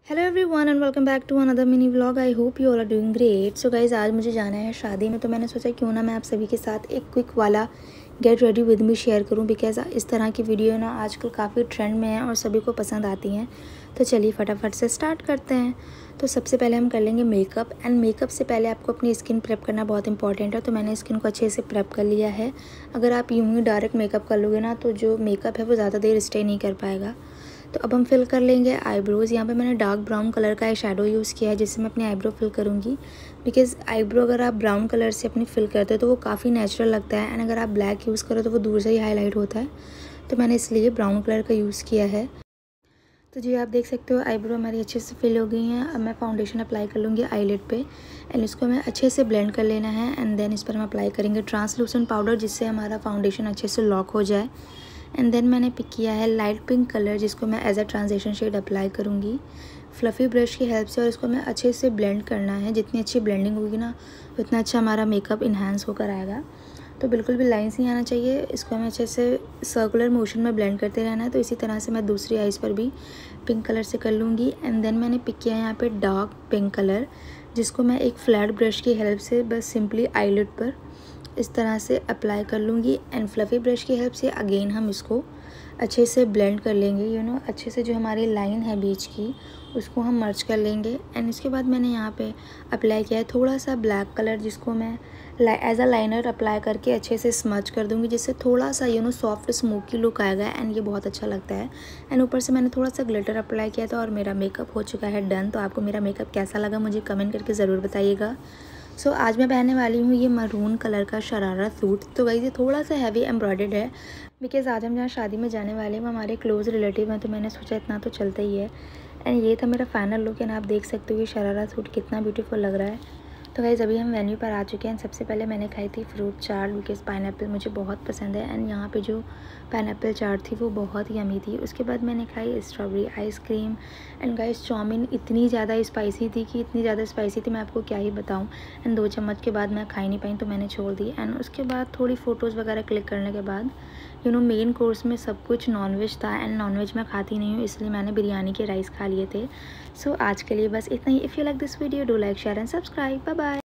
Hello everyone and welcome back to another mini vlog. I hope you all are doing great. So guys आज मुझे जाना है शादी में, तो मैंने सोचा क्यों ना मैं आप सभी के साथ एक क्विक वाला get ready with me share करूं, बिकॉज इस तरह की वीडियो ना आजकल काफ़ी ट्रेंड में है और सभी को पसंद आती हैं। तो चलिए फटाफट से स्टार्ट करते हैं। तो सबसे पहले हम कर लेंगे मेकअप, एंड मेकअप से पहले आपको अपनी स्किन प्रेप करना बहुत इंपॉर्टेंट है। तो मैंने स्किन को अच्छे से प्रेप कर लिया है। अगर आप यूँ ही डायरेक्ट मेकअप कर लोगे ना तो जो मेकअप है वो ज़्यादा देर स्टे नहीं कर पाएगा। तो अब हम फिल कर लेंगे आईब्रोज़। यहाँ पे मैंने डार्क ब्राउन कलर का आई शेडो यूज़ किया है जिससे मैं अपनी आईब्रो फिल करूँगी, बिकॉज़ आईब्रो अगर आप ब्राउन कलर से अपनी फिल करते हो तो वो काफ़ी नेचुरल लगता है, एंड अगर आप ब्लैक यूज़ करो तो वो दूर से ही हाईलाइट होता है। तो मैंने इसलिए ब्राउन कलर का यूज़ किया है। तो जी आप देख सकते हो आईब्रो हमारी अच्छे से फिल हो गई हैं। अब मैं फाउंडेशन अप्लाई कर लूँगी आईलिड पे, एंड इसको हमें अच्छे से ब्लेंड कर लेना है। एंड देन इस पर हम अप्लाई करेंगे ट्रांसलूसेंट पाउडर जिससे हमारा फाउंडेशन अच्छे से लॉक हो जाए। एंड देन मैंने पिक किया है लाइट पिंक कलर जिसको मैं as a transition shade apply करूँगी फ्लफ़ी ब्रश की हेल्प से, और इसको हमें अच्छे से ब्लेंड करना है। जितनी अच्छी ब्लेंडिंग होगी ना उतना अच्छा हमारा मेकअप इन्हांस होकर आएगा। तो बिल्कुल भी लाइंस नहीं आना चाहिए, इसको हमें अच्छे से सर्कुलर मोशन में ब्लेंड करते रहना है। तो इसी तरह से मैं दूसरी आइज़ पर भी पिंक कलर से कर लूँगी। एंड देन मैंने पिक किया है यहाँ पे डार्क पिंक कलर जिसको मैं एक फ्लैट ब्रश की हेल्प से बस सिंपली आईलिड पर इस तरह से अप्लाई कर लूँगी। एंड फ्लफ़ी ब्रश की हेल्प से अगेन हम इसको अच्छे से ब्लेंड कर लेंगे। अच्छे से जो हमारी लाइन है बीच की उसको हम मर्ज कर लेंगे। एंड इसके बाद मैंने यहाँ पे अप्लाई किया है थोड़ा सा ब्लैक कलर जिसको मैं एज अ लाइनर अप्लाई करके अच्छे से स्मच कर दूँगी, जिससे थोड़ा सा सॉफ्ट स्मोकी लुक आएगा एंड ये बहुत अच्छा लगता है। एंड ऊपर से मैंने थोड़ा सा ग्लिटर अप्लाई किया था और मेरा मेकअप हो चुका है डन। तो आपको मेरा मेकअप कैसा लगा मुझे कमेंट करके ज़रूर बताइएगा। सो आज मैं पहनने वाली हूँ ये मरून कलर का शरारा सूट। तो गाइस ये थोड़ा सा हैवी एम्ब्रॉयडर्ड है, बिकॉज़ आज हम जहाँ शादी में जाने वाले हैं वो हमारे क्लोज़ रिलेटिव हैं, तो मैंने सोचा इतना तो चलता ही है। एंड ये था मेरा फाइनल लुक, एंड आप देख सकते हो ये शरारा सूट कितना ब्यूटीफुल लग रहा है। तो गाइस अभी हम वेन्यू पर आ चुके हैं। सबसे पहले मैंने खाई थी फ्रूट चाट, बिकॉज़ पाइनएप्पल मुझे बहुत पसंद है, एंड यहाँ पे जो पाइनएप्पल चाट थी वो बहुत यमी थी। उसके बाद मैंने खाई strawberry ice cream. And guys chowmein इतनी ज़्यादा स्पाइसी थी कि इतनी ज़्यादा स्पाइसी थी मैं आपको क्या ही बताऊँ। एंड 2 चम्मच के बाद मैं खा ही नहीं पाई तो मैंने छोड़ दी। एंड उसके बाद थोड़ी फ़ोटोज़ वगैरह क्लिक करने के बाद मेन कोर्स में सब कुछ नॉनवेज था, एंड नॉनवेज मैं खाती नहीं हूँ इसलिए मैंने बिरयानी के राइस खा लिए थे। सो आज के लिए बस इतना ही। If you like this video do like share and subscribe. Bye bye.